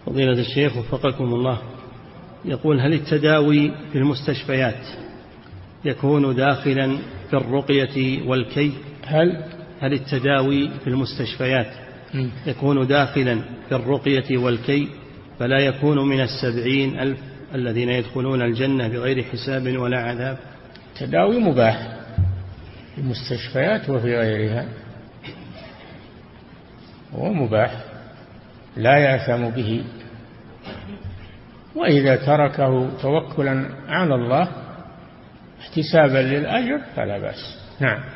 فضيلة الشيخ وفقكم الله، يقول: هل التداوي في المستشفيات يكون داخلا في الرقية والكي؟ هل التداوي في المستشفيات يكون داخلا في الرقية والكي، فلا يكون من 70,000 الذين يدخلون الجنة بغير حساب ولا عذاب؟ التداوي مباح في المستشفيات وفي غيرها، هو مباح لا يأثم به، وإذا تركه توكلا على الله احتسابا للأجر فلا بأس. نعم.